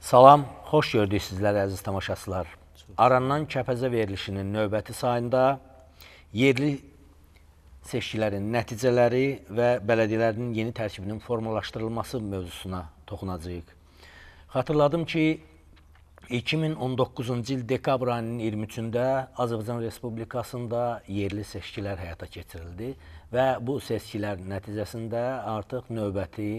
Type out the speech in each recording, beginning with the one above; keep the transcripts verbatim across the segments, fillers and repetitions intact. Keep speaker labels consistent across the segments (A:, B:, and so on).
A: Salam, xoş gördük sizləri əziz tamaşaçılar. Arandan Kəpəzə verilişinin növbəti sayında yerli seçkilərin nəticələri və bələdiyyələrin yeni tərkibinin formalaşdırılması mövzusuna toxunacağıq. Xatırladım ki, iki min on doqquzuncu il dekabr ayının iyirmi üçündə Azərbaycan Respublikasında yerli seçkilər həyata keçirildi və bu seçkilər nəticəsində artıq növbəti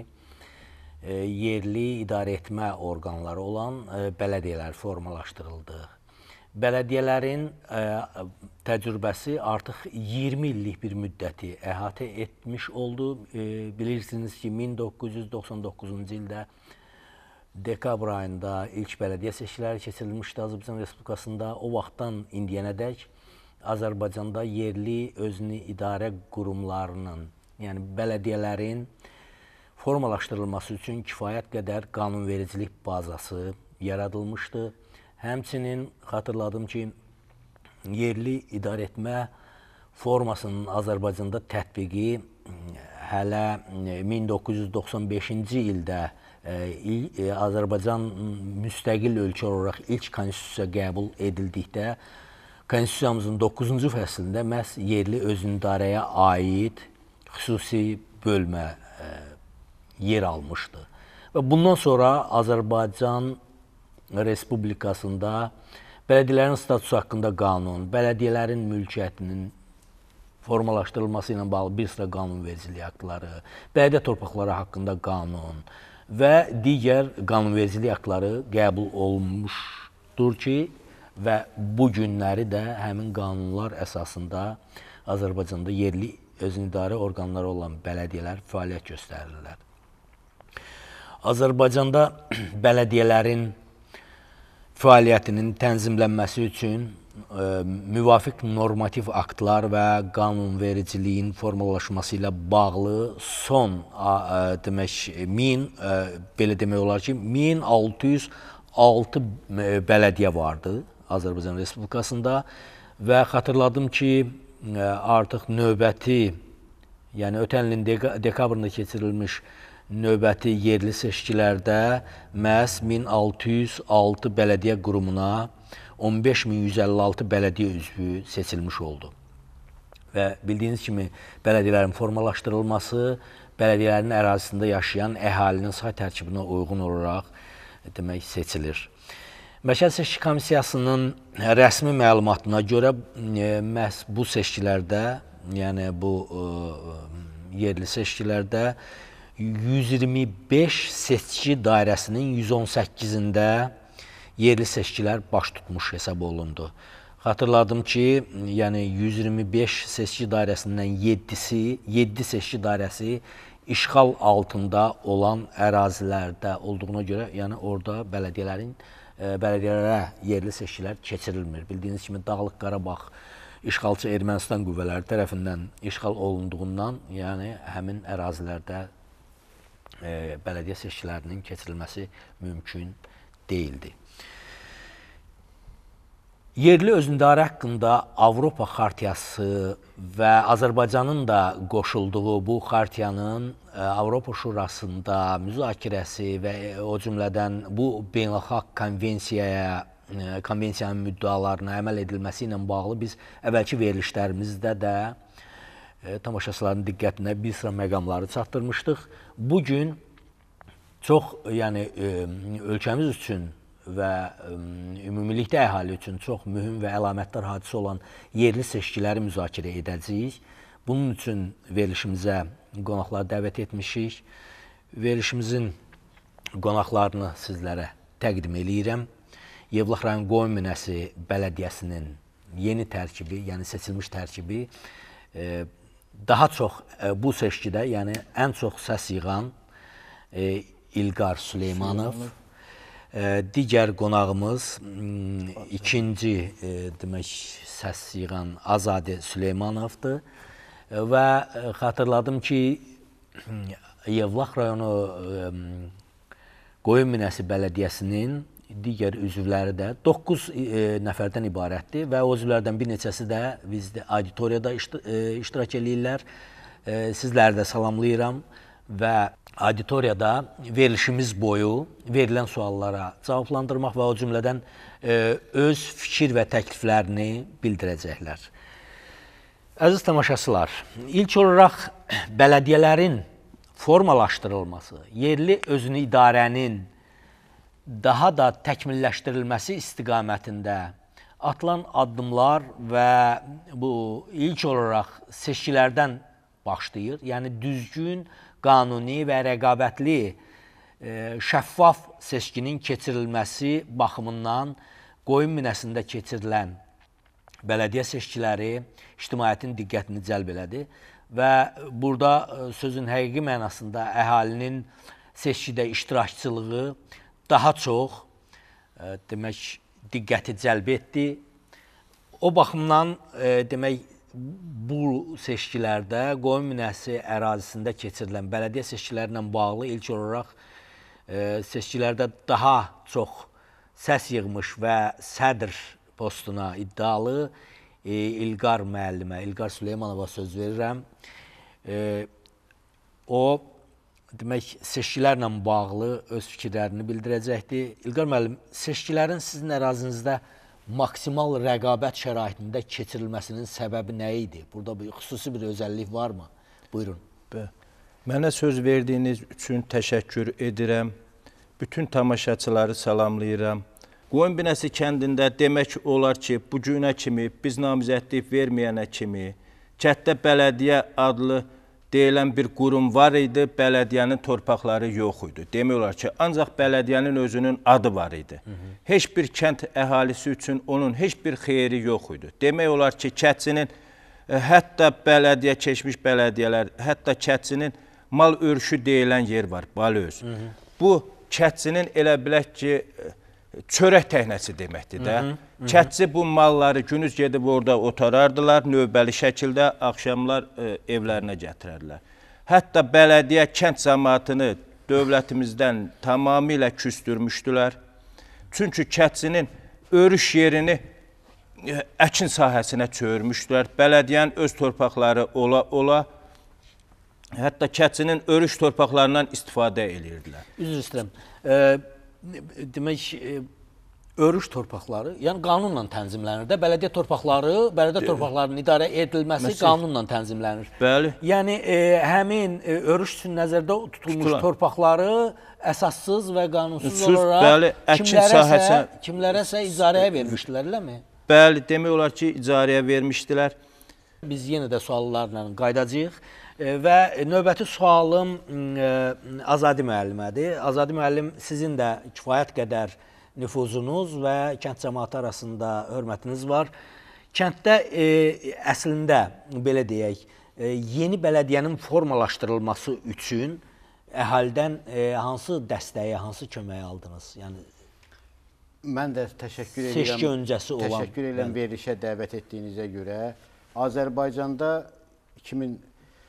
A: yerli idarəetmə orqanları olan bələdiyyələr formalaşdırıldı. Bələdiyyələrin təcrübəsi artıq iyirmi illik bir müddəti əhatə etmiş oldu. Bilirsiniz ki, min doqquz yüz doxsan doqquzuncu ildə dekabr ayında ilk bələdiyyə seçkiləri keçirilmişdi Azərbaycan Respublikasında. O vaxtdan indiyənədək Azərbaycanda yerli özünü idarə qurumlarının, yəni bələdiyyələrin formalaşdırılması üçün kifayət qədər qanunvericilik bazası yaradılmışdı. Həmçinin xatırladım ki, yerli idarəetmə formasının Azərbaycanda tətbiqi hələ min doqquz yüz doxsan beşinci ildə Azərbaycan müstəqil ölkə olaraq ilk konstitusiya qəbul edildikdə, konstitusiyamızın doqquzuncu fəslində məhz yerli özünüdarəyə aid xüsusi bölmə yer almışdı. Və bundan sonra Azərbaycan Respublikasında bələdiyyələrin statusu haqqında qanun, bələdiyyələrin mülkiyyətinin formalaşdırılması ilə bağlı bir sıra qanunvericilik aktları, bələdiyyə torpaqları haqqında qanun və digər qanunvericilik aktları qəbul olunmuşdur ki, və bu günləri də həmin qanunlar əsasında Azərbaycanda yerli özünüdarə orqanları olan bələdiyyələr fəaliyyət göstərirlər. Azərbaycanda bələdiyyələrin fəaliyyətinin tənzimlənməsi üçün müvafiq normativ aktlar və qanunvericiliyin formalaşması ilə bağlı son demək min belə demək olar ki, min altı yüz altı bələdiyyə vardı Azərbaycan Respublikasında və xatırladım ki, artıq növbəti, yəni ötən ilin dekabrında keçirilmiş növbəti yerli seçkilərdə məhz min altı yüz altı bələdiyyə qurumuna on beş min yüz əlli altı bələdiyyə üzvü seçilmiş oldu. Və bildiyiniz kimi bələdiyyələrin formalaşdırılması bələdiyyələrin ərazisində yaşayan əhalinin say tərkibinə uyğun olaraq demək seçilir. Mərkəzi Seçki Komissiyasının rəsmi məlumatına görə məhz bu seçkilərdə, yəni bu yerli seçkilərdə yüz iyirmi beş seçki dairəsinin yüz on səkkizində yerli seçkilər baş tutmuş hesab olundu. Xatırladım ki, yəni yüz iyirmi beş seçki dairəsindən yeddisi, yeddi seçki dairəsi işğal altında olan ərazilərdə olduğuna görə, yəni orada bələdiyyələrin bələdiyyələrə yerli seçkilər keçirilmir. Bildiyiniz kimi Dağlıq Qarabağ işğalçı Ermənistan qüvvələri tərəfindən işğal olunduğundan, yəni həmin ərazilərdə bələdiyyə seçkilərinin keçirilməsi mümkün deyildi. Yerli özünüdarə haqqında Avropa Xartiyası və Azərbaycanın da qoşulduğu bu xartiyanın Avropa Şurasında müzakirəsi və o cümlədən bu beynəlxalq konvensiyaya, konvensiyanın müddəalarına əməl edilməsi ilə bağlı biz əvvəlki verilişlərimizdə də tamaşaçıların diqqətinə bir sıra məqamları çatdırmışdıq. Bugün çox, yəni ölkəmiz üçün və ümumilikdə əhali üçün çox mühüm və əlamətdar hadisə olan yerli seçkiləri müzakirə edəcəyik. Bunun üçün verilişimizə qonaqlar dəvət etmişik. Verilişimizin qonaqlarını sizlərə təqdim eləyirəm. Yevlax rayon Qoyun-Minəsi bələdiyyəsinin yeni tərkibi, yəni seçilmiş tərkibi daha çox bu seçkidə, yəni ən çox səs yığan İlqar Süleymanov, digər qonağımız ikinci demək səs yığan Azadə Süleymanovdur və xatırladım ki, Yevlax rayonu Qoyun-Minəsi bələdiyyəsinin digər üzvləri də doqquz nəfərdən ibarətdir və o üzvlərdən bir neçəsi də bizdə auditoriyada iştirak edirlər. Sizləri də salamlayıram və auditoriyada verilişimiz boyu verilən suallara cavablandırmaq və o cümlədən öz fikir və təkliflərini bildirəcəklər. Əziz tamaşaçılar, ilk olaraq bələdiyyələrin formalaşdırılması, yerli özünü idarənin daha da təkmilləşdirilməsi istiqamətində atılan addımlar və bu ilk olaraq seçkilərdən başlayır. Yəni düzgün, qanuni və rəqabətli, şəffaf seçkinin keçirilməsi baxımından qoyun minəsində keçirilən bələdiyyə seçkiləri ictimaiyyətin diqqətini cəlb elədi və burada sözün həqiqi mənasında əhalinin seçkidə iştirakçılığı daha çox demək diqqəti cəlb etdi. O baxımdan demək bu seçkilərdə qoyun minəsi ərazisində keçirilən bələdiyyə seçkilərlə bağlı ilk olaraq seçkilərdə daha çox səs yığmış və sədr postuna iddialı İlqar müəllimə, İlqar Süleymanova söz verirəm. O, demək, seçkilərlə bağlı öz fikirlərini bildirəcəkdir. İlqar müəllim, seçkilərin sizin ərazinizdə maksimal rəqabət şəraitində keçirilməsinin səbəbi nə idi? Burada bir xüsusi bir özəllik varmı? Buyurun.
B: Mənə söz verdiyiniz üçün təşəkkür edirəm. Bütün tamaşaçıları salamlayıram. Qoyun Binəsi kəndində demək olar ki, bu günə kimi, biz namizədlik verməyənə kimi, kənddə bələdiyyə adlı deyilən bir qurum var idi, bələdiyyənin torpaqları yox idi. Demək olar ki, ancaq bələdiyyənin özünün adı var idi. Hı -hı. Heç bir kənd əhalisi üçün onun heç bir xeyri yox idi. Demək olar ki, Kətçinin, hətta bələdiyyə, keçmiş bələdiyyələr, hətta Kətçinin mal örüşü deyilən yer var, Balöz. Hı -hı. Bu, Kətçinin elə bilək ki, çörək təhnəsi deməkdir də. Kətçi bu malları günüz gedib orada otarardılar, növbəli şəkildə axşamlar evlərinə gətirərlər. Hətta bələdiyyə kənd cəmaatını dövlətimizdən tamamilə küstürmüşdülər. Çünki Kətçinin örüş yerini əkin sahəsinə çörmüşdülər. Bələdiyyənin öz torpaqları ola-ola, hətta Kətçinin örüş torpaqlarından istifadə edirdilər.
A: Üzr istəyirəm. Demək, örüş torpaqları, yəni qanunla tənzimlənir də, bələdiyyə torpaqları, bələdiyyə torpaqlarının idarə edilməsi qanunla tənzimlənir.
B: Bəli.
A: Yəni, həmin örüş üçün nəzərdə tutulmuş torpaqları əsassız və qanunsuz olaraq kimlərəsə icarəyə vermişdilər, eləmi?
B: Bəli, demək olar ki, icarəyə vermişdilər.
A: Biz yenə də suallarla qaydacağıq. Və növbəti sualım Azadi müəllimədir. Azadi müəllim, sizin də kifayət qədər nüfuzunuz və kənd cəmaatı arasında hörmətiniz var. Kənddə əslində, belə deyək, yeni bələdiyyənin formalaşdırılması üçün əhalidən hansı dəstəyi, hansı köməyi aldınız? Yəni,
C: mən də təşəkkür edirəm.
A: Seçki öncəsi olan.
C: Təşəkkür edirəm verilişə dəvət etdiyinizə görə. Azərbaycanda iki min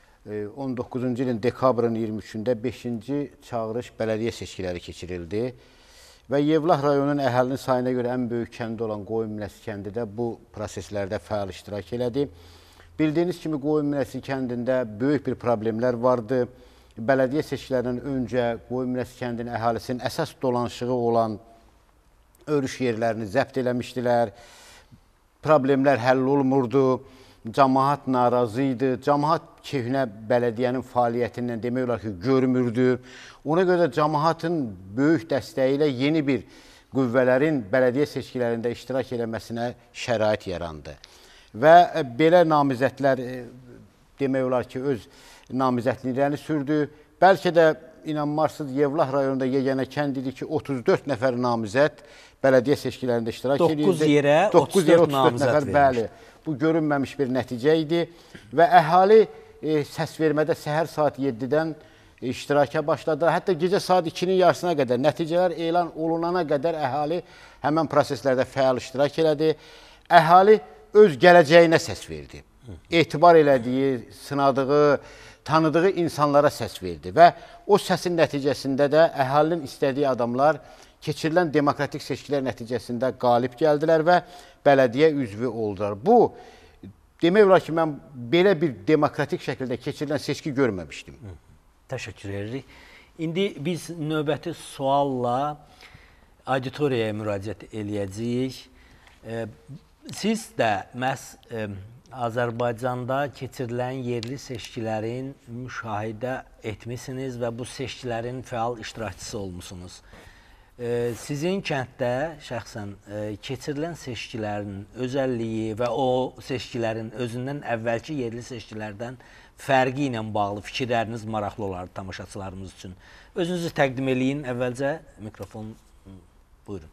C: on doqquzuncu ilin dekabrın iyirmi üçündə beşinci çağırış bələdiyyə seçkiləri keçirildi və Yevlax rayonunun əhalinin sayına görə ən böyük kəndi olan Qoyun Minəsi kəndi də bu proseslərdə fəal iştirak elədi. Bildiyiniz kimi Qoyun Minəsi kəndində böyük bir problemlər vardı. Bələdiyyə seçkilərindən öncə Qoyun Minəsi kəndinin əhalisinin əsas dolanışığı olan örüş yerlərini zəbt eləmişdilər. Problemlər həll olmurdu. Cəmaat narazı idi, cəmaat köhnə bələdiyyənin fəaliyyətindən demək olar ki, görmürdü. Ona görə də cəmaatın böyük dəstəyi ilə yeni bir qüvvələrin bələdiyyə seçkilərində iştirak eləməsinə şərait yarandı. Və belə namizədlər demək olar ki, öz namizədliklərini sürdü. Bəlkə də inanmarsınız, Yevlax rayonunda yeganə kənd idi ki, otuz dörd nəfər namizəd bələdiyyə seçkilərində iştirak edirdi.
A: doqquz yerə otuz dörd namizəd
C: vermişdi. Bu görünməmiş bir nəticə idi və əhali e, səs vermədə səhər saat yeddidən iştiraka başladı. Hətta gecə saat ikinin yarısına qədər, nəticələr elan olunana qədər əhali həmən proseslərdə fəal iştirak elədi. Əhali öz gələcəyinə səs verdi. Etibar elədiyi, sınadığı, tanıdığı insanlara səs verdi və o səsin nəticəsində də əhalinin istədiyi adamlar keçirilən demokratik seçkilər nəticəsində qalib gəldilər və bələdiyyə üzvü oldular. Bu, demək olar ki, mən belə bir demokratik şəkildə keçirilən seçki görməmişdim.
A: Təşəkkür edirik. İndi biz növbəti sualla auditoriyaya müraciət eləyəcəyik. Siz də məhz Azərbaycanda keçirilən yerli seçkilərin müşahidə etmişsiniz və bu seçkilərin fəal iştirakçısı olmusunuz. Sizin kənddə şəxsən keçirilən seçkilərin özəlliyi və o seçkilərin özündən əvvəlki yerli seçkilərdən fərqi ilə bağlı fikirləriniz maraqlı olardı tamaşaçılarımız üçün. Özünüzü təqdim eləyin. Əvvəlcə mikrofon buyurun.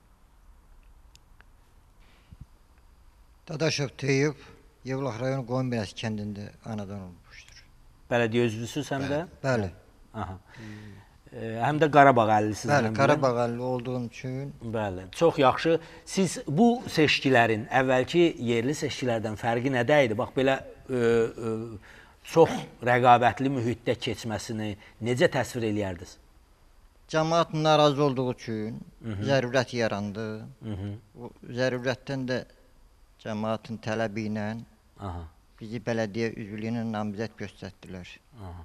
D: Dadaşov Teyib, Yevlax rayonu Qoyunbinəsi kəndində anadan olmuşdur.
A: Bələdiyyə üzvüsüz həm də?
D: Bəli.
A: Aha. Həm də Qarabağ əllisiniz.
D: Bəli, Qarabağ əlli olduğum üçün.
A: Bəli, çox yaxşı. Siz bu seçkilərin əvvəlki yerli seçkilərdən fərqi nədə idi? Bax, belə ə, ə, çox rəqabətli mühitdə keçməsini necə təsvir eləyərdiniz?
D: Cəmaat narazı olduğu üçün zərurət yarandı. Hı -hı. O zərurətdən də cəmaatın tələbi ilə Aha. bizi bələdiyyə üzvlüyünə namizəd göstərdilər. Aha.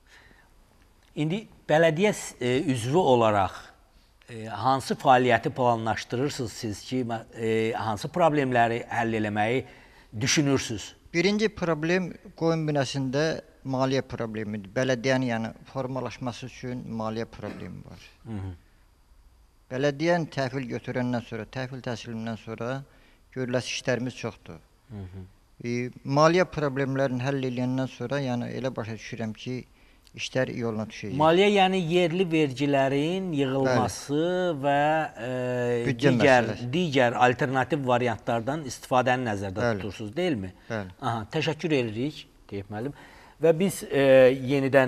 A: İndi bələdiyyə e, üzvü olaraq e, hansı fəaliyyəti planlaşdırırsınız siz ki, e, hansı problemləri həll eləməyi düşünürsünüz?
D: Birinci problem Qoyunbinəsində maliyyə problemidir. Bələdiyyənin yəni formalaşması üçün maliyyə problemi var. Hı -hı. Bələdiyyənin təhvil götürəndən sonra, təhvil təslimindən sonra görüləsi işlərimiz çoxdur. Hı -hı. E, maliyyə problemlərini həll edəndən sonra yəni elə başa düşürəm ki, işlər yoluna düşəcək.
A: Maliyyə yəni yerli vergilərin yığılması Bəli. və e, digər, digər alternativ variantlardan istifadəni nəzərdə Bəli. tutursunuz, deyilmi?
D: Bəli.
A: Aha, təşəkkür edirik, deyib müəllim. Və biz e, yenidən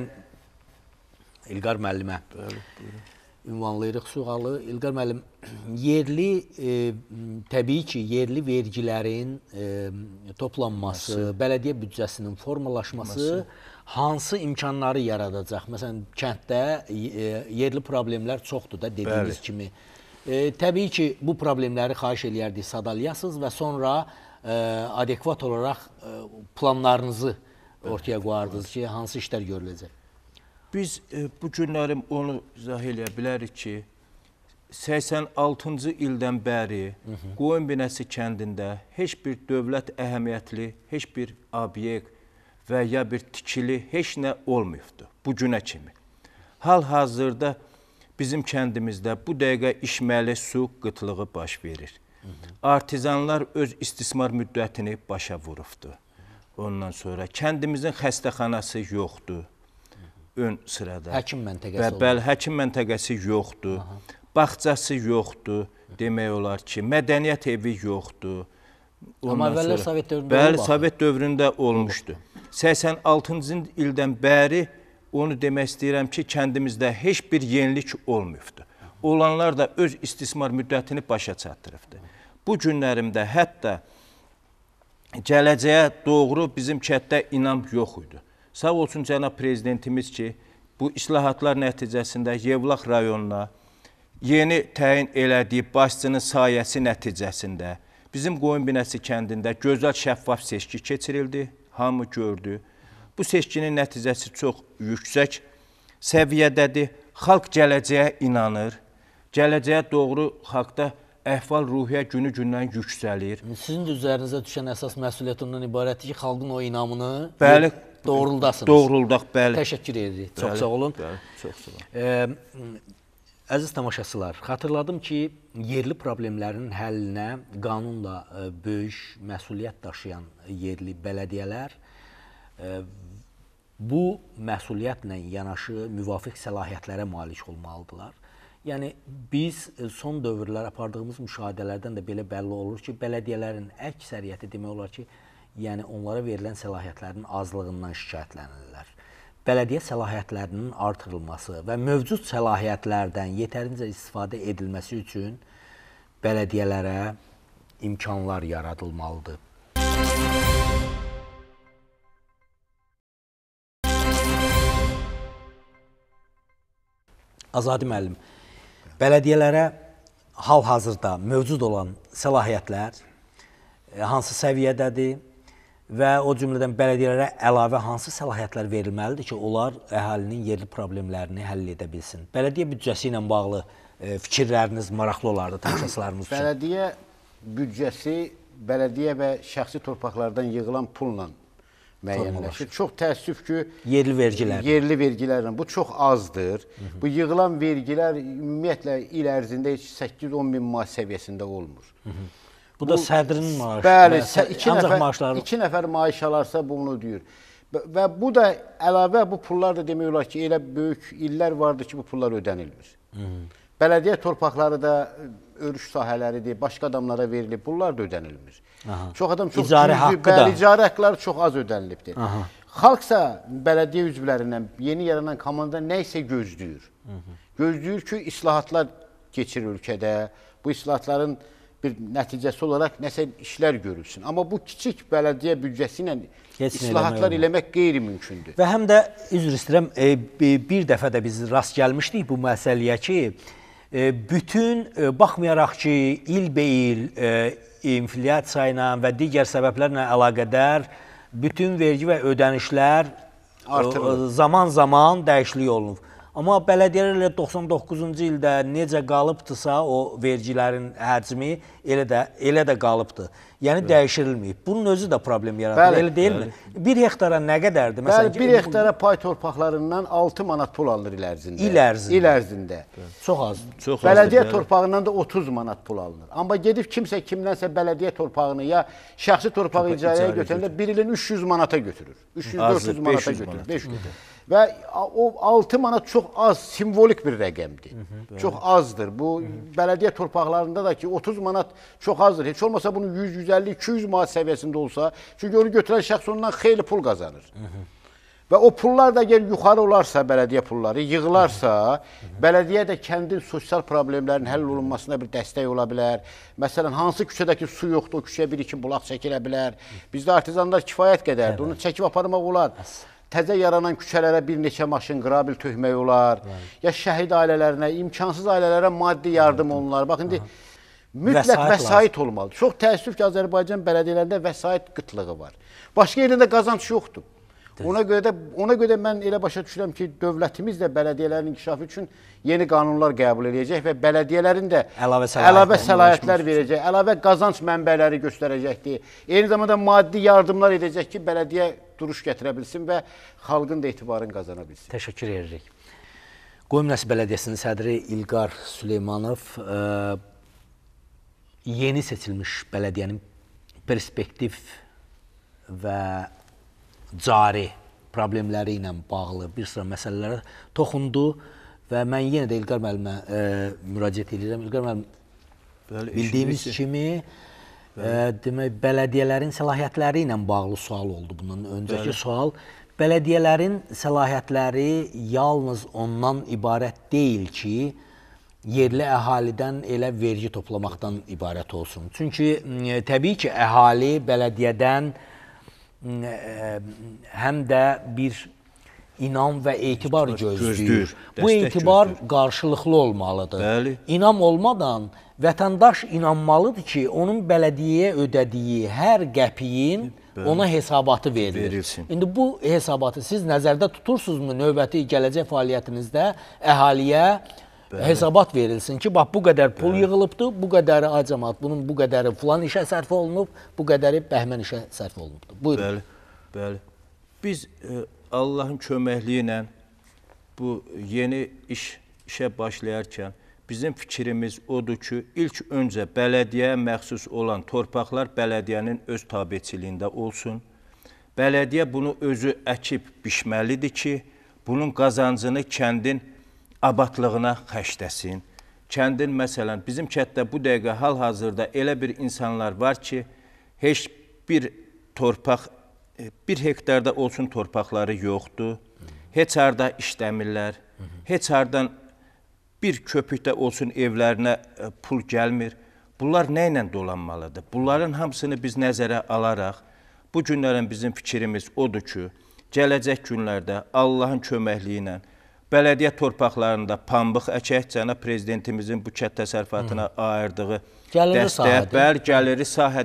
A: İlqar müəllimə ünvanlayırıq sualı. İlqar müəllim, yerli, e, təbii ki, yerli vergilərin e, toplanması, Nasıl? bələdiyyə büdcəsinin formalaşması Nasıl? hansı imkanları yaradacaq? Məsələn, kənddə e, yerli problemlər çoxdur da dediyiniz Bəli. kimi. E, təbii ki, bu problemləri xahiş eləyərdik sadalayasınız və sonra e, adekvat olaraq e, planlarınızı ortaya qoyardınız ki, hansı işlər görüləcək?
B: Biz e, bu günlərim onu izah eləyə bilərik ki, səksən altıncı ildən bəri Qoyunbinəsi kəndində heç bir dövlət əhəmiyyətli, heç bir obyekt və ya bir tikili heç nə olmayıbdır bu günə kimi. Hal-hazırda bizim kəndimizdə bu dəqiqə içməli su qıtlığı baş verir. Hı -hı. Artizanlar öz istismar müddətini başa vurubdur. Ondan sonra kəndimizin xəstəxanası yoxdur. Ön sırada.
A: Həkim məntəqəsi
B: olur. Bəli, həkim məntəqəsi yoxdur. Aha. Bağçası yoxdur. Demək olar ki, mədəniyyət evi yoxdur.
A: Amma əvvəllər Sovet dövründə
B: Bəli, Sovet dövründə olmuşdu. səksən altıncı ildən bəri onu demək istəyirəm ki, kəndimizdə heç bir yenilik olmayıbdır. Olanlar da öz istismar müddətini başa çatdırıbdır. Bu günlərimdə hətta gələcəyə doğru bizim kənddə inam yox idi. Sağ olsun cənab prezidentimiz ki, bu islahatlar nəticəsində Yevlax rayonuna yeni təyin elədiyi başçının sayəsi nəticəsində bizim Qoyunbinəsi kəndində gözəl şəffaf seçki keçirildi, hamı gördü. Bu seçkinin nəticəsi çox yüksək səviyyədədir. Xalq gələcəyə inanır. Gələcəyə doğru xalqda əhval-ruhiyyə günü-gündən yüksəlir.
A: Sizin də üzərinizə düşən əsas məsuliyyət ondan ibarətdir ki, xalqın o inamını
B: bəli,
A: doğruldasınız.
B: Doğruldaq, bəli.
A: Təşəkkür edirik. Çox bəli, sağ olun.
B: Bəli, çox sağ olun.
A: Ee, əziz tamaşaçılar, xatırladım ki, yerli problemlərin həllinə qanunla e, böyük məsuliyyət daşıyan yerli bələdiyyələr e, bu məsuliyyətlə yanaşı müvafiq səlahiyyətlərə malik olmalıdırlar. Yəni, biz son dövrlər apardığımız müşahidələrdən də belə bəlli olur ki, bələdiyyələrin əksəriyyəti demək olar ki, yəni onlara verilən səlahiyyətlərin azlığından şikayətlənirlər. Bələdiyyə səlahiyyətlərinin artırılması və mövcud səlahiyyətlərdən yetərincə istifadə edilməsi üçün bələdiyyələrə imkanlar yaradılmalıdır. Azadi müəllim, bələdiyyələrə hal-hazırda mövcud olan səlahiyyətlər hansı səviyyədədir? və o cümlədən bələdiyyələrə əlavə hansı səlahiyyətlər verilməlidir ki, onlar əhalinin yerli problemlərini həll edə bilsin? Bələdiyyə büdcəsi ilə bağlı e, fikirləriniz maraqlı olardı tamaşaçılarımız üçün.
C: Bələdiyyə büdcəsi bələdiyyə və şəxsi torpaqlardan yığılan pulla müəyyənləşir. Çox təəssüf ki,
A: yerli vergilər.
C: Yerli vergilərlə bu çox azdır. Hı -hı. Bu yığılan vergilər ümumiyyətlə il ərzində heç səkkiz on min maaş səviyyəsində olmur.
A: Hı -hı. Bu, bu da sədrin maaşı.
C: Bəli, iki
A: ancaq
C: nəfər,
A: maaşları...
C: iki nəfər maaş alarsa bunu deyir. Və bu da əlavə bu pullar da demək olar ki, elə böyük illər vardır ki, bu pullar ödənilmir. Hı -hı. Bələdiyyə torpaqları da örüş sahələridir, başqa adamlara verilib, bunlar da ödənilmir. Aha. Çox adam çox
A: İcarə haqqı da.
C: Bəli, icarə haqqları çox az ödənilibdir. Aha. Xalqsa bələdiyyə üzvlərindən yeni yaranan komanda nə isə gözləyir. Hı -hı. Gözləyir ki, islahatlar keçir ölkədə, bu islahatların bir nəticəsi olaraq nəsə işlər görülsün. Amma bu kiçik bələdiyyə büdcəsi ilə islahatlar eləmək qeyri-mümkündür.
A: Və həm də, üzr istəyirəm, e, bir dəfə də biz rast gəlmişdik bu məsələyə ki, e, bütün, e, baxmayaraq ki, ilbəil e, inflyasiya ilə və digər səbəblərlə əlaqədar bütün vergi və ödənişlər artırılır. Zaman-zaman dəyişiklik olunur. Amma bələdiyyələrlə doxsan doqquzuncu ildə necə qalıbdısa o vergilərin həcmi elə də elə də qalıbdı. Yəni evet. Dəyişdirilməyib. Bunun özü də problem yaradır. Bəli, elə deyilmi? Bəli. Bir hektara nə qədərdir?
C: Məsələn, bəli, bir hektara pay torpaqlarından altı manat pul alınır il ərzində.
A: İl ərzində.
C: İl ərzində.
A: Çox az.
C: Çox bələdiyyə azdır, torpağından da otuz manat pul alınır. Amma gedib kimsə kimdənsə bələdiyyə torpağını ya şəxsi torpağı icarəyə götürəndə bir ilin üç yüz manata götürür. üç yüz dörd yüz manata götürür. beş yüz. Və o altı manat çox az, simvolik bir rəqəmdir. Hı -hı, çox azdır. Bu, hı -hı. Bələdiyyə torpaqlarında da ki, otuz manat çox azdır. Heç olmasa bunun yüz yüz əlli iki yüz manat səviyyəsində olsa, çünki onu götürən şəxs ondan xeyli pul qazanır. Hı -hı. Və o pullar da əgər yuxarı olarsa, bələdiyyə pulları yığılarsa, hı -hı. Bələdiyyə də kəndin sosial problemlərinin həll olunmasına bir dəstək ola bilər. Məsələn, hansı küçədəki su yoxdur, o küçəyə bir iki bulaq çəkilə bilər. Bizdə artizanlar kifayət qədərdir, onu çəkib aparmaq olar. Təzə yaranan küçələrə bir neçə maşın qırabil tökmək olar. Evet. Ya şəhid ailələrinə, imkansız ailələrə maddi yardım evet. olunlar. Bax, indi mütləq vəsait, vəsait olmalıdır. Çox təəssüf ki, Azərbaycan bələdiyələrində vəsait qıtlığı var. Başqa yerində qazanc yoxdur. Ona görə də ona görə də mən elə başa düşürəm ki, dövlətimiz də bələdiyyələrin inkişafı üçün yeni qanunlar qəbul edəcək və bələdiyyələrin də əlavə, əlavə səlahiyyətlər verəcək, əlavə qazanc mənbələri göstərəcəkdir. Eyni zamanda maddi yardımlar edəcək ki, bələdiyyə duruş gətirə bilsin və xalqın da etibarını qazana bilsin.
A: Təşəkkür edirik. Qoyunməsi Bələdiyyəsinin sədri İlqar Süleymanov ə, yeni seçilmiş bələdiyyənin perspektiv və cari problemləri ilə bağlı bir sıra məsələlərə toxundu və mən yenə də İlqar müəllimə e, müraciət edirəm. İlqar müəllim, bəli, bildiyimiz kimi e, demək, bələdiyyələrin səlahiyyətləri ilə bağlı sual oldu bundan öncəki bəli. Sual. Bələdiyyələrin səlahiyyətləri yalnız ondan ibarət deyil ki, yerli əhalidən elə vergi toplamaqdan ibarət olsun. Çünki e, təbii ki, əhali bələdiyyədən həm də bir inam və etibar gözləyir. Bu etibar qarşılıqlı olmalıdır. Bəli. İnam olmadan vətəndaş inanmalıdır ki, onun bələdiyyəyə ödədiyi hər qəpiyin bəli. Ona hesabatı verilir. Verilsin. İndi bu hesabatı siz nəzərdə tutursunuzmu növbəti gələcək fəaliyyətinizdə əhaliyə bəli. Hesabat verilsin ki, bax bu qədər pul bəli. Yığılıbdır, bu qədəri acamat, bunun bu qədəri filan işə sərf olunub, bu qədəri bəhmən işə sərf olunubdur. Buyurun.
B: Bəli, bəli. Biz e, Allahın köməkliyi ilə bu yeni iş işə başlayarkən bizim fikrimiz odur ki, ilk öncə bələdiyyəyə məxsus olan torpaqlar bələdiyyənin öz tabeçiliyində olsun. Bələdiyyə bunu özü əkib biçməlidir ki, bunun qazancını kəndin abadlığına xərcləsin. Kəndin, məsələn, bizim kənddə bu dəqiqə hal-hazırda elə bir insanlar var ki, heç bir torpaq, bir hektarda olsun torpaqları yoxdur, heç harda işləmirlər, heç hardan bir köpükdə olsun evlərinə pul gəlmir. Bunlar nə ilə dolanmalıdır? Bunların hamısını biz nəzərə alaraq, bu günlərin bizim fikrimiz odur ki, gələcək günlərdə Allahın köməkliyi ilə bələdiyyə torpaqlarında pambıq əkək, cənab prezidentimizin bu kənd təsərrüfatına ayırdığı dəstək, bəli, gəliri sahədir.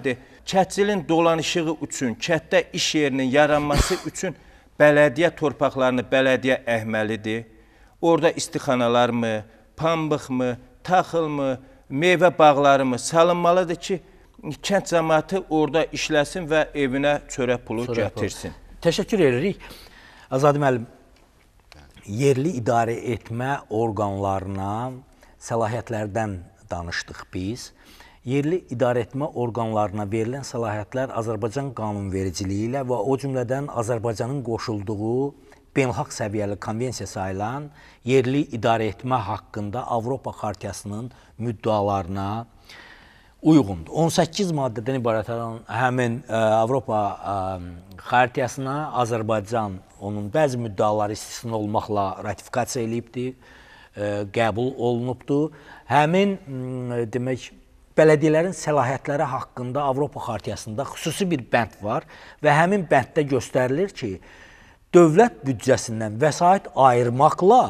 B: Kətçilin dolanışığı üçün, kətdə iş yerinin yaranması üçün bələdiyyə torpaqlarını bələdiyyə əhməlidir. Orada istixanalar mı, pambıq mı, taxıl mı, meyvə bağları mı salınmalıdır ki, kənd cəmaatı orada işləsin və evinə çörək pulu
A: Çörək
B: gətirsin.
A: pulu. Təşəkkür edirik. Azad müəllim, yerli idarə etmə orqanlarına səlahiyyətlərdən danışdıq biz. Yerli idarə etmə orqanlarına verilən səlahiyyətlər Azərbaycan qanunvericiliyi ilə və o cümlədən Azərbaycanın qoşulduğu beynəlxalq səviyyəli konvensiya sayılan yerli idarə etmə haqqında Avropa Xartiyasının müddəalarına uyğundur. on səkkiz maddədən ibarət olan həmin ə, Avropa ə, Xartiyasına Azərbaycan onun bəzi müddəaları istisna olmaqla ratifikasiya edibdir, ə, qəbul olunubdur. Həmin ə, demək bələdiyyələrin səlahiyyətləri haqqında Avropa Xartiyasında xüsusi bir bənd var və həmin bənddə göstərilir ki, dövlət büdcəsindən vəsait ayırmaqla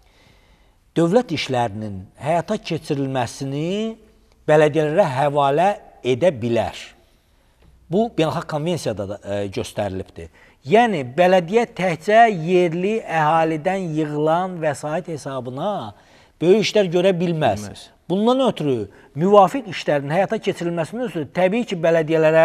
A: dövlət işlərinin həyata keçirilməsini bələdiyyələrə həvalə edə bilər. Bu, beynəlxalq konvensiyada da e, göstərilibdir. Yəni, bələdiyyə təkcə yerli əhalidən yığılan vəsait hesabına böyük işlər görə bilməz. bilməz. Bundan ötürü müvafiq işlərin həyata keçirilməsindən ötürü təbii ki, bələdiyyələrə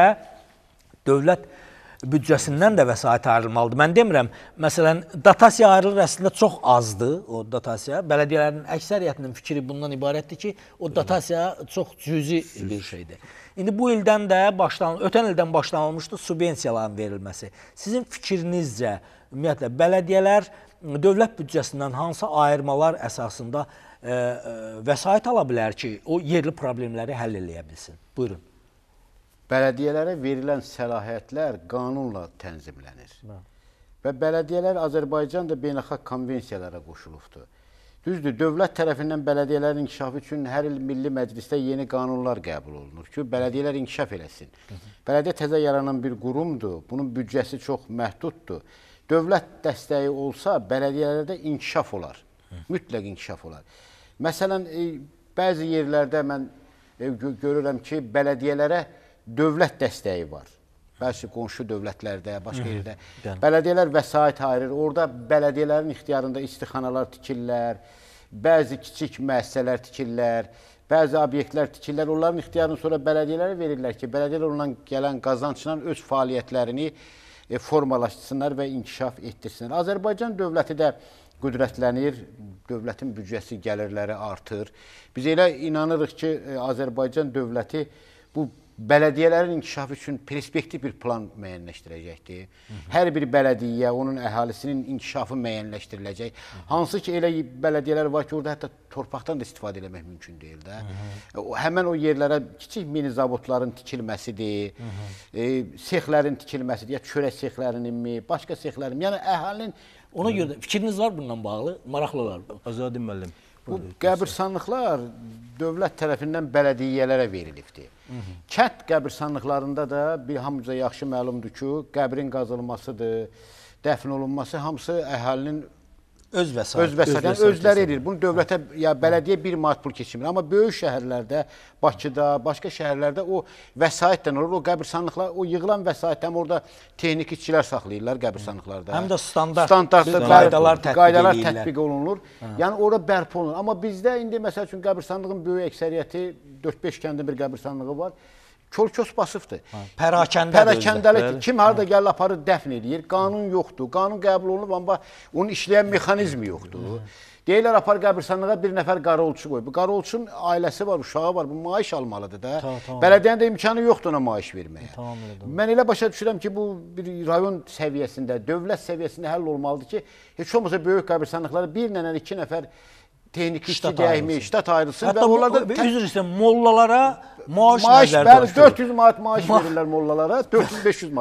A: dövlət büdcəsindən də vəsait ayrılmalıdır. Mən demirəm, məsələn, dotasiya ayrılır əslində çox azdır o dotasiya. Bələdiyyələrin əksəriyyətinin fikri bundan ibarətdir ki, o dotasiya çox cüzi bir şeydir. İndi bu ildən də başlanılmışdı, ötən ildən başlanılmışdı subvensiyaların verilməsi. Sizin fikrinizcə, ümumiyyətlə, bələdiyyələr dövlət büdcəsindən hansı ayırmalar əsasında e, e, vəsait ala bilər ki, o yerli problemləri həll eləyə bilsin? Buyurun.
C: Bələdiyyələrə verilən səlahiyyətlər qanunla tənzimlənir. Hə. Və bələdiyyələr Azərbaycan da beynəlxalq konvensiyalara qoşulubdur. Düzdür, dövlət tərəfindən bələdiyyələrin inkişafı üçün hər il Milli Məclisdə yeni qanunlar qəbul olunur ki, bələdiyyələr inkişaf eləsin. Hı -hı. Bələdiyyə təzə yaranan bir qurumdur, bunun büdcəsi çox məhduddur. Dövlət dəstəyi olsa, bələdiyyələrdə inkişaf olar, Hı. mütləq inkişaf olar. Məsələn, e, bəzi yerlərdə mən e, görürəm ki, bələdiyyələrə dövlət dəstəyi var. Bəzi qonşu dövlətlərdə, başqa yerdə. Bələdiyyələr vəsait ayırır. Orada bələdiyyələrin ixtiyarında istixanalar tikirlər, bəzi kiçik müəssisələr tikirlər, bəzi obyektlər tikirlər. Onların ixtiyarını sonra bələdiyyələrə verirlər ki, bələdiyyələr ondan gələn qazancla öz fəaliyyətlərini e, formalaşdırsınlar və inkişaf etdirsinlər. Azərbaycan dövləti də qüdrətlənir, dövlətin büdcəsi, gəlirləri artır. Biz elə inanırıq ki, e, Azərbaycan dövləti bu bələdiyyələrin inkişafı üçün perspektiv bir plan müəyyənləşdirəcəkdir. Hı -hı. Hər bir bələdiyyə, onun əhalisinin inkişafı müəyyənləşdiriləcək. Hı -hı. Hansı ki, elə bələdiyyələr var ki, orada hətta torpaqdan da istifadə etmək mümkün deyil də. Hı -hı. Həmən o yerlərə kiçik mini zavodların tikilməsidir, Hı -hı. E, sexlərin tikilməsidir, ya çörək sexlərinin mi, başqa sexlərin mi? Yəni, əhalinin...
A: Ona görə də fikriniz var bundan bağlı, maraqlılar.
B: Azad müəllim.
C: Bu qəbirstanlıqlar dövlət tərəfindən bələdiyyələrə verilibdir. Kənd qəbirstanlıqlarında da bir hamıca yaxşı məlumdur ki, qəbrin qazılmasıdır, dəfn olunması hamısı əhalinin
A: öz vəsait,
C: öz vəsait, öz özləri edir. Bunu dövlətə ya bələdiyyə bir manat pul keçirmir. Amma böyük şəhərlərdə, Bakıda, başqa şəhərlərdə o vəsaitdən olur. O qəbirstanlıqlar, o yığılan vəsaitdən orada texniki işçilər saxlayırlar qəbirstanlıqlarda.
A: Həm də standart,
C: standartlı
A: qaydalar tətbiq
C: qaydalar
A: edirlər.
C: tətbiq olunur. Hə. Yəni orada bərpa olunur. Amma bizdə indi məsəl üçün qəbirstanlığın böyük əksəriyyəti dörd beş kəndə bir qəbirstanlığı var. Kol-kos basıbdır.
A: Pərakəndədir.
C: Pərakəndəlikdir. Kim harada gəlir aparır, dəfn edir. Qanun yoxdur. Qanun qəbul olunub, amma onun işləyən mexanizmi yoxdur. Deyirlər, apar qəbirstanlığa bir nəfər qarolçu qoy. Bu qarolçunun ailəsi var, uşağı var. Bu maaş almalıdır da. Bələdiyyənin də imkanı yoxdur ona maaş verməyə. Mən elə başa düşürəm ki, bu bir rayon səviyyəsində, dövlət səviyyəsində həll olmalıdır ki, heç olmasa böyük qəbirstanlıqlara bir nəfər, iki nəfər texniki işçi dəyimi, ştat ayrılsın.
A: Hətta bu, üzr istəyirəm, mollalara maaş
C: maaş
A: nəzərdə
C: tutulur. dörd yüz manat maaş verirlər mollalara, dörd yüz beş yüz manat.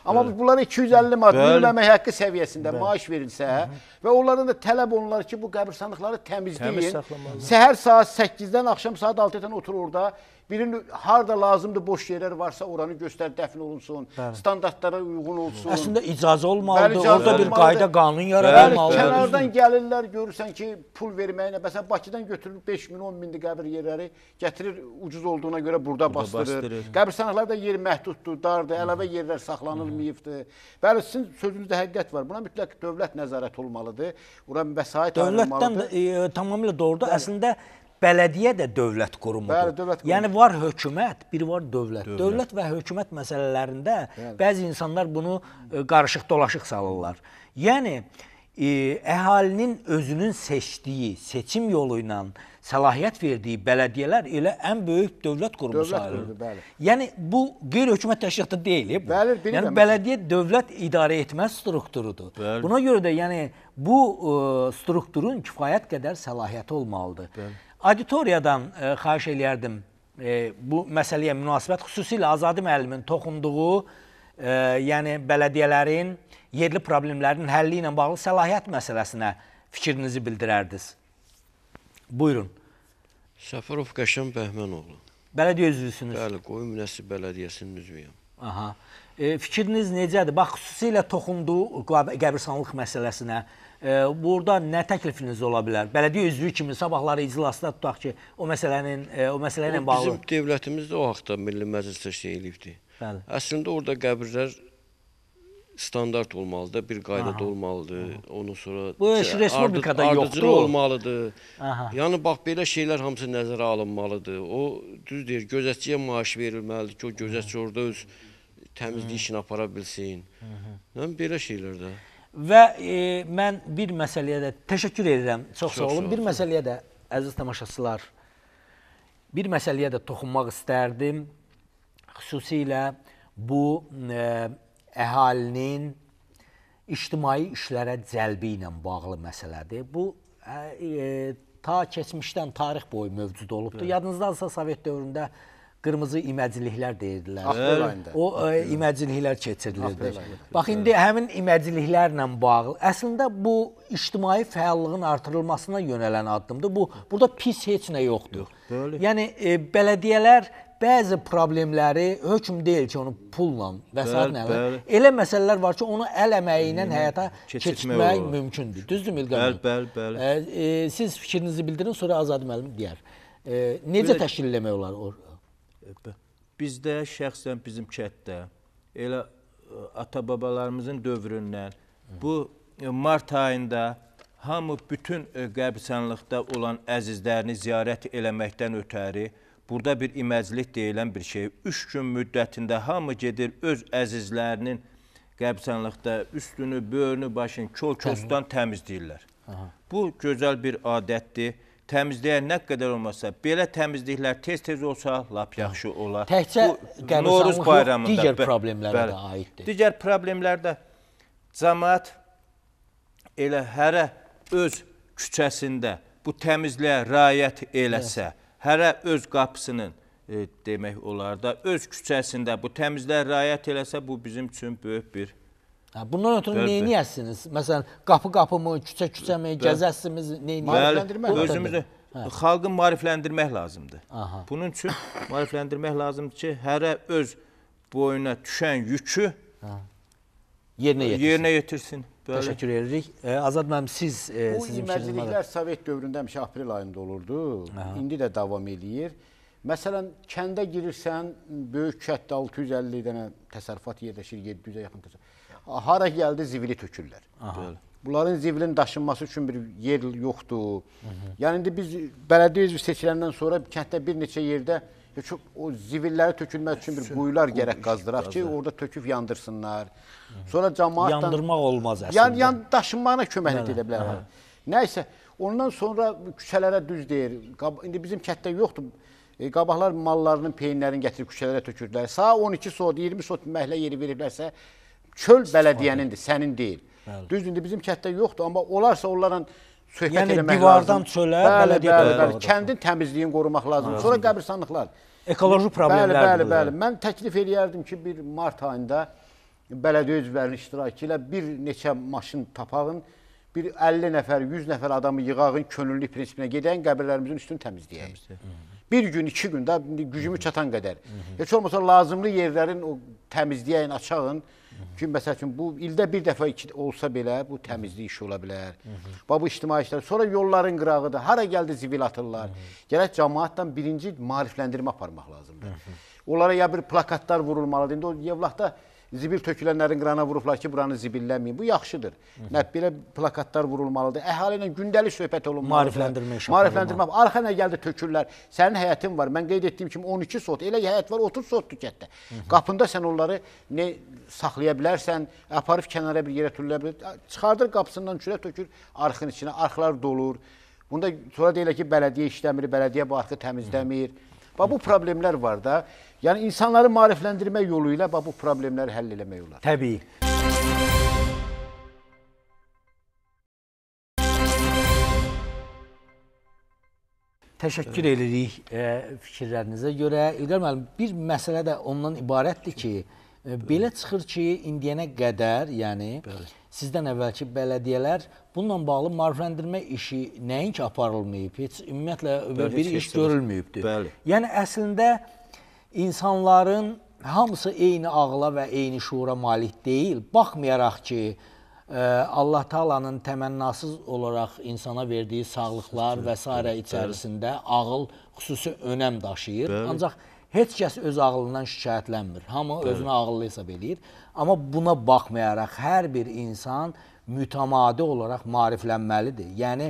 C: Amma biz bunlara iki yüz əlli manat
B: Bəli.
C: minimum əmək haqqı səviyyəsində maaş verilsə və onlardan da tələb olunlar ki, bu qəbirstanlıqları
B: Təmiz
C: təmizləyin.
B: saxlamalı.
C: Səhər saat səkkizdən axşam saat altıdan otur orada. Birinin harda lazımdır boş yerlər varsa oranı göstər, dəfn olunsun, standartlara uyğun olsun.
A: Əslində icazə olmalıdır,
C: Bəli, icazə
A: orada bir
C: olmalıdır.
A: qayda, qanun
C: Bəli,
A: yaradılmalıdır.
C: kənardan gəlirlər, görürsən ki, pul verməyinə, məsələn, Bakıdan götürür beş min, on mindir qəbir yerləri, gətirir ucuz olduğuna görə burada bastırır.
B: bastırır.
C: Qəbirstanlıqlarda yer məhduddur, dardır, əlavə yerlər saxlanılmayıbdır. Bəli, sizin sözünüzdə həqiqət var. Buna mütləq dövlət nəzarət olmalıdır. Bura vəsait
A: Dövlətdən
C: ayrılmalıdır.
A: də e, tamamilə doğrudur. Əslində bələdiyyə də dövlət qurumudur.
C: Bəli, dövlət qurumu.
A: Yəni var hökumət, bir var dövlət. Dövlət, dövlət və hökumət məsələlərində bəzi insanlar bunu e, qarışıq dolaşıq salırlar. Yəni e, əhalinin özünün seçdiyi, seçim yolu ilə səlahiyyət verdiyi bələdiyyələr elə ən böyük dövlət qurumu
C: Dövlət
A: sayılır.
C: qurumu, bəli.
A: Yəni bu qeyri-hökumət təşkilatı deyil. e, Bu.
C: Bəli, bilirəm.
A: Yəni bələdiyyə dövlət idarə etmə strukturudur.
B: Bəli.
A: Buna görə də yəni bu ə, strukturun kifayət qədər səlahiyyəti olmalıdır. Bəli. Auditoriyadan ə, xahiş eləyərdim ə, bu məsələyə münasibət, xüsusilə Azadə müəllimin toxunduğu, ə, yəni bələdiyyələrin yerli problemlərinin həlli ilə bağlı səlahiyyət məsələsinə fikrinizi bildirərdiniz. Buyurun.
E: Səfərov Qəşəm Bəhmənoğlu.
A: Bələdiyyə üzvüsünüz.
E: Bəli, Qoyun Minəsi Bələdiyyəsinin üzvüyəm.
A: Aha. E, fikriniz necədir? Bax, xüsusilə toxunduğu qəbirstanlıq məsələsinə e, burada nə təklifiniz ola bilər? Bələdiyyə üzvü kimi sabahları iclasda tutaq ki, o məsələnin e, o məsələ ilə
E: O,
A: bağlı.
E: bizim dövlətimiz də o vaxtda Milli Məclisdə şey eləyibdi.
A: Bəli.
E: Əslində orada qəbirlər standart olmalıdır, bir qaydada olmalıdır. Ondan sonra
A: Bu iş respublikada
E: ardı,
A: yoxdur.
E: ardıcıl olmalıdır.
A: Aha.
E: Yəni bax belə şeylər hamısı nəzərə alınmalıdır. O düz deyir, gözətçiyə maaş verilməlidir ki, o gözətçi orada öz təmizlik işini apara bilsin. Yəni belə şeylər də.
A: Və e, mən bir məsələyə də təşəkkür edirəm. Çox, Çox sağ olun.
E: sağ
A: Bir məsələyə də əziz tamaşaçılar, bir məsələyə də toxunmaq istərdim. Xüsusilə bu e, əhalinin ictimai işlərə cəlbi ilə bağlı məsələdir. Bu e, ta keçmişdən tarix boyu mövcud olubdur. Evet. Yadınızdadırsa Sovet dövründə qırmızı iməcliklər deyirdilər.
C: Aprel ayında.
A: O e, iməcliklər keçirilirdi. Bax indi həmin iməcliklərlə bağlı əslində bu ictimai fəallığın artırılmasına yönələn addımdır. Bu burada pis heç nə yoxdur.
B: Yox,
A: yəni e, bələdiyyələr bəzi problemləri hökm deyil ki, onu pulla və saat nələ. Elə məsələlər var ki, onu əl əməyi ilə həyata keçirmək mümkündür. Düzdür Milqan?
B: Bəli, bəli, bəli.
A: E, e, siz fikrinizi bildirin, sonra Azadə müəllim deyər. E, necə təşkil eləmək olar?
B: Bizdə şəxsən bizim kətdə elə ata-babalarımızın dövründən bu mart ayında hamı bütün qəbirstanlıqda olan əzizlərini ziyarət eləməkdən ötəri burada bir iməclik deyilən bir şey. Üç gün müddətində hamı gedir öz əzizlərinin qəbirstanlıqda üstünü, böyrünü, başını kol-kosdan təmizləyirlər. Aha. Bu gözəl bir adətdir. Təmizləyən nə qədər olmasa, belə təmizliklər tez-tez olsa, lap yaxşı olar.
A: Təkcə qəbirstanlıq yox, digər problemlərə də aiddir.
B: Digər problemlərdə cəmaət elə hərə öz küçəsində bu təmizliyə riayət eləsə, hərə öz qapısının e, demək olar da, öz küçəsində bu təmizliyə riayət eləsə, bu bizim üçün böyük bir...
A: Bundan ötürü neyniyəsiniz? Məsələn, qapı-qapı mı, küçə-küçə mi, gəzəsimiz, neyniyəsiniz?
B: Bəli, özümüzü, xalqı maarifləndirmək lazımdır. Aha. Bunun üçün maarifləndirmək lazımdır ki, hərə öz boyuna düşən yükü
A: yerinə yetirsin.
B: Yerinə yetirsin. Böyle.
A: Təşəkkür edirik. E, Azad müəllim, siz e,
C: bu iməcliklər Sovet dövründə həmişə aprel ayında olurdu. Aha. İndi də davam edir. Məsələn, kəndə girirsən, böyük kətdə altı yüz əlli dənə təsərrüfat yerləşir, yeddi yüzə yaxın təsərrüfat. Hara gəldi zivili tökürlər. Aha. Bunların zivilin daşınması üçün bir yer yoxdur. Hı -hı. Yəni indi biz bələdiyyə üzvü seçiləndən sonra kənddə bir neçə yerdə çox, o zivilləri tökülmək üçün bir quyular gərək qazdıraq ki, orada töküb yandırsınlar. Sonra cəmaatdan...
A: Yandırmaq olmaz əslində.
C: Yan, yan daşınmağına köməklik edə bilər. Nəysə, ondan sonra küçələrə düz deyir. İndi bizim kətdə yoxdur. E, qabaqlar mallarının, peynlərini gətirib küçələrə tökürdülər. Saat on iki sot, iyirmi sot məhlə yeri veriblərsə, çöl bələdiyyənindir, sənin deyil. Düzdür, indi bizim kətdə yoxdur, amma olarsa onlarla söhbət
A: yəni,
C: eləmək lazım. Yəni
A: divardan çölə, bələdiyyə
C: bəli, bəli, kəndin təmizliyini qorumaq lazım. Sonra qəbirstanlıqlar.
A: Ekoloji problemlər.
C: Bəli, bəli, bəli. Mən təklif eləyərdim ki, bir mart ayında bələdiyyə üzvlərinin iştirakı ilə bir neçə maşın tapağın, bir əlli nəfər, yüz nəfər adamı yığağın, könüllülük prinsipinə gedəyin qəbirlərimizin üstünü təmizləyək. Bir gün, iki gün, da gücümü çatan qədər. Heç olmasa lazımlı yerlərin o təmizləyəyin, açağın. Ki, məsəl üçün, bu ildə bir dəfə olsa belə, bu təmizlik işi ola bilər. Bu ictimai işlər. Sonra yolların qırağıdır, hara gəldi zibil atırlar. Gərək cəmaatdan birinci maarifləndirmə aparmaq lazımdır. Onlara ya bir plakatlar vurulmalıdır. İndi o Yevlaxda zibil tökülənlərin qırağına vurublar ki, buranı zibilləməyin. Bu yaxşıdır. Nə belə plakatlar vurulmalıdır. Əhali ilə gündəlik söhbət olunmalıdır.
A: Maarifləndirmə işi.
C: Maarifləndirmə. Arxa nə gəldi tökürlər. Sənin həyətin var. Mən qeyd etdiyim kimi on iki sot. Elə həyət var, otuz sotdur kətdə. Qapında sən onları ne saxlaya bilərsən, aparıb kənara bir yerə türülə bilər. Çıxardır qapısından çürə tökür arxın içinə. Arxlar dolur. Bunda sonra deyirlər ki, bələdiyyə işləmir, bələdiyyə bu arxı təmizləmir. Bax, bu problemlər var da. Yəni, insanları maarifləndirmək yolu ilə bu problemləri həll eləmək olar.
A: Təbii. Təşəkkür edirik e, fikirlərinizə görə. İlqar müəllim, bir məsələ də ondan ibarətdir ki, e, belə çıxır ki, indiyənə qədər, yəni Bəli. Sizdən əvvəlki bələdiyyələr bununla bağlı maarifləndirmə işi nəinki aparılmayıb, heç ümumiyyətlə Bəli, bir iş görülməyibdir. Bəli. Yəni, əslində insanların hamısı eyni ağla və eyni şuura malik deyil. Baxmayaraq ki, Allah Taala'nın təmənnasız olaraq insana verdiyi sağlıqlar və s. içərisində ağıl xüsusi önəm daşıyır. Bəli. Ancaq heç kəs öz ağlından şikayətlənmir. Hamı Bəli. Özünü ağıllı hesab edir. Amma buna baxmayaraq hər bir insan mütəmadi olaraq maariflənməlidir. Yəni,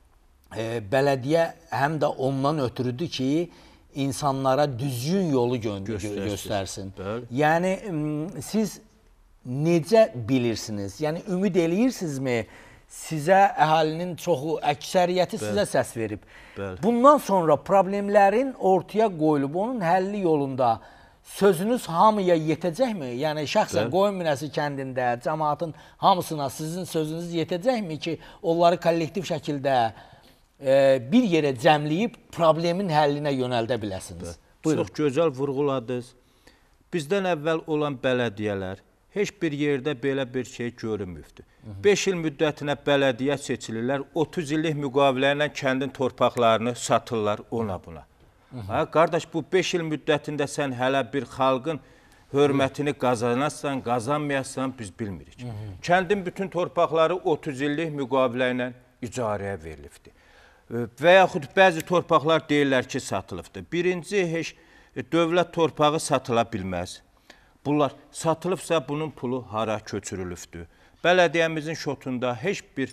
A: e, bələdiyyə həm də ondan ötürüdür ki, insanlara düzgün yolu gö göstərsin. göstərsin. Yəni, siz necə bilirsiniz? Yəni, ümid eləyirsinizmi? Sizə əhalinin çoxu, əksəriyyəti sizə səs verib. Bəli. Bundan sonra problemlərin ortaya qoyulub, onun həlli yolunda sözünüz hamıya yetəcəkmi? Yəni, şəxsən Qoyunbinəsi kəndində, cəmaatın hamısına sizin sözünüz yetəcəkmi ki, onları kollektiv şəkildə e, bir yerə cəmləyib problemin həllinə yönəldə biləsiniz?
B: Çox gözəl vurğuladınız. Bizdən əvvəl olan bələdiyyələr heç bir yerdə belə bir şey görünmübdür. beş il müddətinə bələdiyyə seçilirlər, otuz illik müqavilə ilə kəndin torpaqlarını satırlar ona buna. Ha, qardaş, bu beş il müddətində sən hələ bir xalqın hörmətini qazanarsan, qazanmayasan biz bilmirik. Hı -hı. Kəndin bütün torpaqları otuz illik müqavilə ilə icarəyə verilibdir. Və yaxud bəzi torpaqlar deyirlər ki, satılıbdır. Birinci, heç dövlət torpağı satıla bilməz. Bunlar satılıbsa bunun pulu hara köçürülübdür. Bələdiyyəmizin şotunda heç bir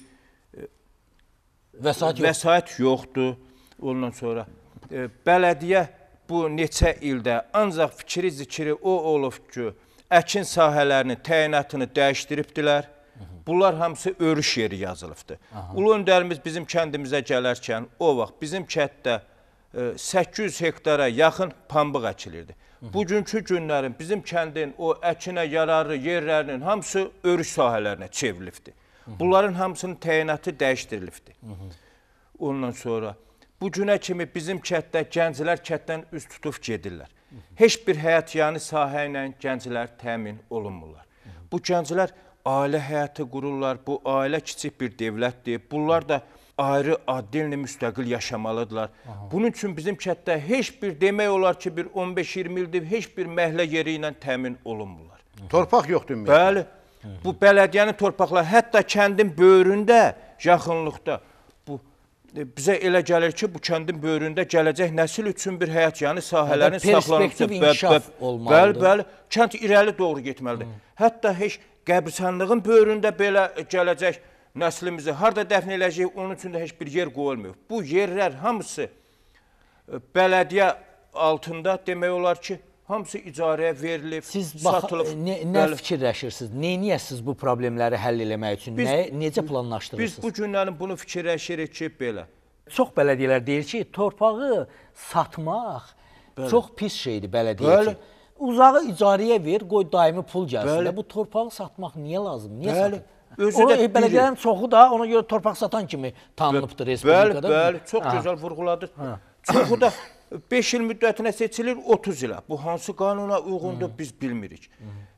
A: vəsait, yox.
B: vəsait yoxdur. Ondan sonra e, bələdiyyə bu neçə ildə ancaq fikri zikri o olub ki, əkin sahələrinin təyinatını dəyişdiribdilər. Bunlar hamısı örüş yeri yazılıbdır. Aha. Ulu öndərimiz bizim kəndimizə gələrkən o vaxt bizim kənddə e, səkkiz yüz hektara yaxın pambıq əkilirdi. Bugünkü günlərin bizim kəndin o əkinə yararlı yerlərinin hamısı örüş sahələrinə çevrilibdir. Bunların hamısının təyinatı dəyişdirilibdir. Ondan sonra bu günə kimi bizim kətdə gənclər kətdən üz tutub gedirlər. Heç bir həyat yanı sahə ilə gənclər təmin olunmurlar. Bu gənclər ailə həyatı qururlar, bu ailə kiçik bir dövlətdir. Bunlar da ayrı adilini müstəqil yaşamalıdırlar. Aha. Bunun üçün bizim kətdə heç bir demək olar ki, bir on beş iyirmi ildir heç bir məhlə yeri ilə təmin olunmurlar.
C: Torpaq yoxdur ümumiyyətlə.
B: Bəli, bu bələdiyyənin torpaqları, hətta kəndin böyründə, yaxınlıqda, bu bizə elə gəlir ki, bu kəndin böyründə gələcək nəsil üçün bir həyat yanı sahələrin saxlanması.
A: Perspektiv inkişaf olmalıdır.
B: Bəli, bəli, kənd irəli doğru getməlidir. Hətta heç qəbristanlığın böyründə belə gələcək nəslimizi harada dəfn eləyəcək, onun üçün də heç bir yer qoyulmuyor. Bu yerlər hamısı bələdiyyə altında demək olar ki, hamısı icarəyə verilib,
A: siz
B: satılıb.
A: Siz nə, nə fikirləşirsiniz? Neyniyəsiniz bu problemləri həll eləmək üçün? Biz, nə, necə planlaşdırırsınız?
B: Biz bu günlərin bunu fikirləşirik ki, belə.
A: Çox bələdiyyələr deyir ki, torpağı satmaq Bəli. Çox pis şeydir bələdiyyə üçün. Uzağı icarəyə ver, qoy daimi pul gəlsin. Bu torpağı satmaq niyə lazım? Niyə satır? Bələdiyyələrin çoxu da ona görə torpaq satan kimi tanınıbdır Respublikada.
B: Bəli, bəli, çox gözəl vurğuladır. Çoxu da beş il müddətinə seçilir otuz ilə. Bu hansı qanuna uyğundur biz bilmirik.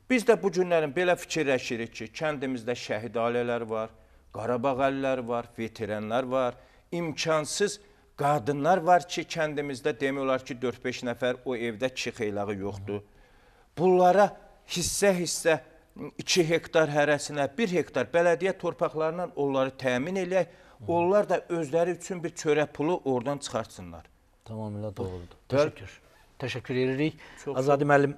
B: Biz də bu günlərin belə fikirləşirik ki, kəndimizdə şəhid ailələr var, Qarabağ əlləri var, veteranlar var, imkansız qadınlar var ki, kəndimizdə demək olar ki, dörd-beş nəfər o evdə kişi xeylağı yoxdur. Bunlara hissə-hissə iki hektar hərəsinə, bir hektar bələdiyyə torpaqlarından onları təmin eləyək, onlar da özləri üçün bir çörək pulu oradan çıxartsınlar.
A: Tamamilə doğrudur. Təşəkkür. Təşəkkür edirik. Azadi müəllim,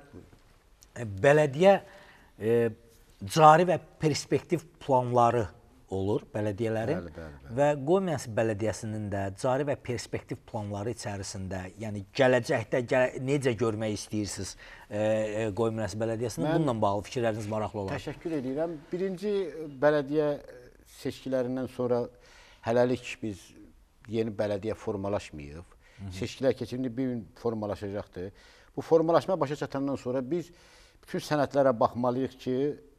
A: bələdiyyə e, cari və perspektiv planları olur bələdiyyələrin
C: bəli, bəli, bəli.
A: və Qoymayansı bələdiyyəsinin də cari və perspektiv planları içərisində, yəni gələcəkdə gələ, necə görmək istəyirsiniz e, e, Qoymayansı bələdiyyəsinin? Bununla bağlı fikirləriniz maraqlı olar.
C: Təşəkkür edirəm. Birinci bələdiyyə seçkilərindən sonra hələlik biz yeni bələdiyyə formalaşmayıb. Seçkilər keçirildi, bir gün formalaşacaqdır. Bu formalaşma başa çatandan sonra biz bütün sənədlərə baxmalıyıq ki,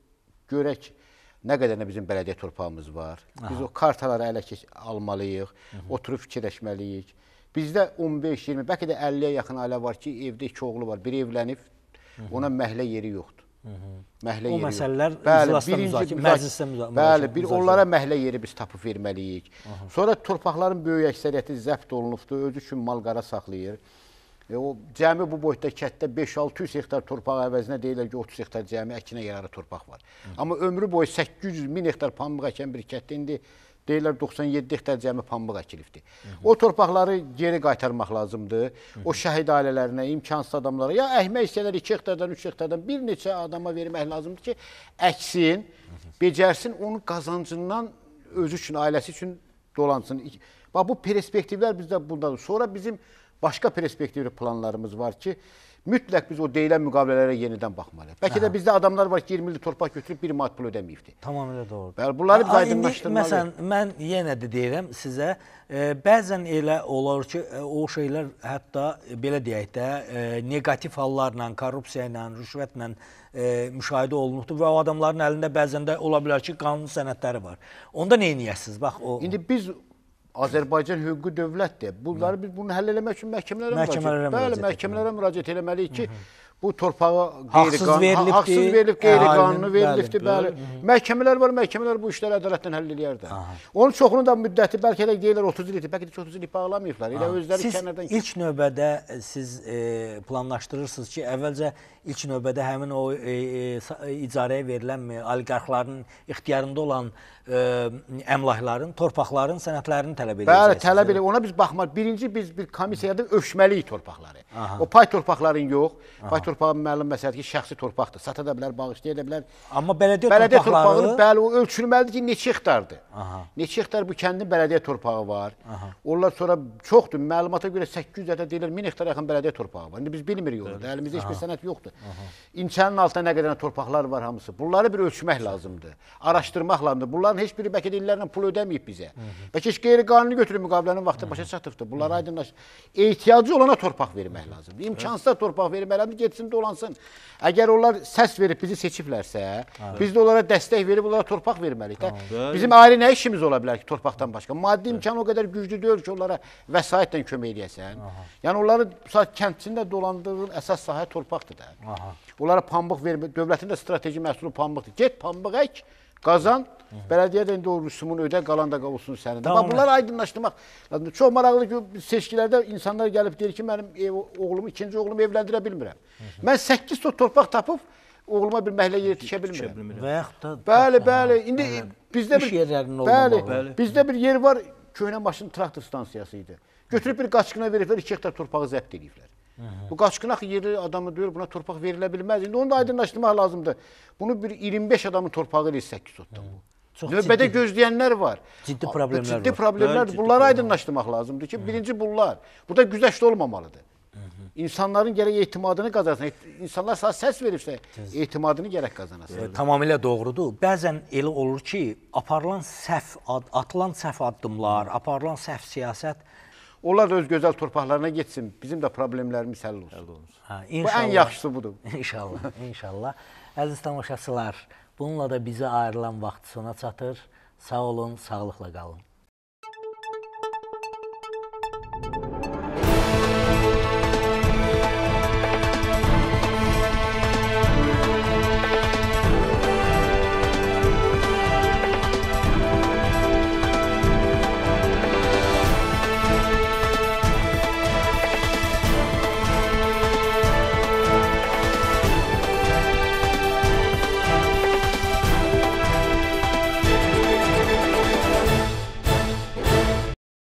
C: görək nə qədər bizim bələdiyyə torpağımız var. Biz Aha. o kartaları ələ almalıyıq, Hı -hı. oturub fikirləşməliyik. Bizdə on beş iyirmi, bəlkə də əlliyə yaxın ailə var ki, evdə iki oğlu var, biri evlənib, Hı -hı. ona məhlə yeri yoxdur. Hı -hı. Məhlə
A: o
C: yeri
A: məsələlər
C: bəli,
A: iclasda müzakirə, məclisdə müzakirə.
C: Bəli, bir onlara məhlə yeri biz tapıb verməliyik. Aha. Sonra torpaqların böyük əksəriyyəti zəbt olunubdur, özü üçün mal-qara saxlayır. E, o cəmi bu boyda kənddə beş altı yüz hektar torpaq əvəzinə deyirlər ki, otuz hektar cəmi əkinə yararı torpaq var. Hı. Amma ömrü boyu səkkiz yüz min hektar pambıq əkən bir kənddə indi deyirlər doxsan yeddi hektar cəmi pambıq əkilibdir. O torpaqları geri qaytarmaq lazımdır. Hı -hı. O şəhid ailələrinə, imkansız adamlara, ya əkmək istəyirlər iki hektardan, üç hektardan bir neçə adama vermək lazımdır ki, əksin, becərsin, onun qazancından özü üçün, ailəsi üçün dolansın. Bax, bu perspektivlər bizdə bundadır. Sonra bizim başqa perspektivli planlarımız var ki, mütləq biz o deyilən müqavilələrə yenidən baxmalıyıq. Bəlkə də bizdə adamlar var ki, iyirmi illik torpaq götürüb bir manat pul ödəməyibdir.
A: Tamamilə doğrudur.
C: Bəli, bunları biz aydınlaşdırmalıyıq.
A: Məsələn, mən yenə də deyirəm sizə, e, bəzən elə olur ki, e, o şeylər hətta e, belə deyək də, e, negativ hallarla, korrupsiya ilə, rüşvətlə e, müşahidə olunubdur və o adamların əlində bəzən də ola bilər ki, qanun sənədləri var. Onda nə edəcəksiniz? Bax, o...
C: İndi biz Azərbaycan hüquqi dövlətdir. Bunları biz bunu həll eləmək üçün məhkəmələrə müraciət, bəli, məhkəmələrə müraciət etməliyik ki, bu torpağı qeyri-qanuni, haqsız verilib, qeyri-qanuni verilibdir, bəli. Məhkəmələr var, məhkəmələr bu işləri ədalətlə həll eləyər də. Onun çoxunun da müddəti bəlkə də deyirlər otuz il idi, bəlkə də otuz il bağlamayıblar. Elə özləri kənardan.
A: Siz ilk növbədə siz planlaşdırırsınız ki, əvvəlcə ilk növbədə həmin o icarəyə verilən oliqarxların ixtiyarında olan əmlakların, torpaqların sənədlərini tələb edəcəksiniz.
C: Bəli, tələb edək. Ona biz baxmalıyıq. Birinci biz bir komissiyada ölçməliyik torpaqları. O pay torpaqların yox. Pay torpağı məlum məsələdir ki, şəxsi torpaqdır. Sata da bilər, bağışlaya da bilər.
A: Amma bələdiyyə
C: bələdiyyə
A: torpaqları...
C: torpağını, bəli, o ölçülməlidir ki, neçə hektardır. Neçə hektar bu kəndin bələdiyyə torpağı var. Onlar sonra çoxdur. Məlumata görə səkkiz yüz ədəd deyilir, min hektar yaxın bələdiyyə torpağı var. İndi biz bilmirik onu. Əlimizdə heç bir sənəd yoxdur. İmkanın altında nə qədər torpaqlar var hamısı. Bunları bir ölçmək lazımdır. Araşdırmaq lazımdır. Bunların heç biri bəlkə də illərlə pul ödəməyib bizə. Bəlkə heç qeyri-qanuni götürüb müqavilənin vaxtı başa çatıbdır. Bunları aydınlaş. Ehtiyacı olana torpaq vermək lazımdır. İmkansız torpaq vermək lazımdır, getsin dolansın. Əgər onlar səs verib bizi seçiblərsə, biz də onlara dəstək verib onlara torpaq verməliyik də. Bizim ayrı nə işimiz ola bilər ki, torpaqdan başqa? Maddi imkan o qədər güclü deyil ki, onlara vəsaitlə kömək edəsən. Yəni onları kəndçində dolandığın əsas sahə torpaqdır da. Onlara pambıq vermək, dövlətin də strateji məhsulu pambıqdır. Get pambıq ək, qazan, bələdiyyə də indi o rüsumun ödə, qalan da olsun sənin. Amma bunları aydınlaşdırmaq lazımdır. Çox maraqlı ki, seçkilərdə insanlar gəlib deyir ki, mənim oğlumu, ikinci oğlumu evləndirə bilmirəm. Mən səkkiz ton torpaq tapıb, oğluma bir məhlə yeri tikə bilmirəm.
A: Və yaxud da...
C: Bəli, bəli. İndi bizdə
A: İş yerlərinin
C: bəli,
A: olmamalı.
C: bizdə bir yer var, köhnə maşın traktor stansiyası idi. Götürüb bir qaçqına veriblər, iki hektar torpağı zəbt ediblər. Bu qaçqınaq yeri adamı deyir, buna torpaq verilə bilməz. İndi onu da aydınlaşdırmaq lazımdır. Bunu bir iyirmi beş adamın torpağı ilə səkkiz sotdan bu. Növbədə gözləyənlər var.
A: Ciddi problemlər var.
C: Ciddi problemlərdir. Bunları aydınlaşdırmaq lazımdır ki, birinci bunlar. Bu da güzəştə olmamalıdır. İnsanların gərək etimadını qazansın. İnsanlar sağ səs veribsə, etimadını gərək qazanasın.
A: Tamamilə doğrudur. Bəzən elə olur ki, aparılan səhv, atılan səhv addımlar, aparılan səhv siyasət
C: onlar da öz gözəl torpaqlarına getsin. Bizim də problemlərimiz həll olsun.
A: Ha,
C: bu ən yaxşısı budur.
A: İnşallah, inşallah. Əziz tamaşaçılar, bununla da bizə ayrılan vaxt sona çatır. Sağ olun, sağlıqla qalın.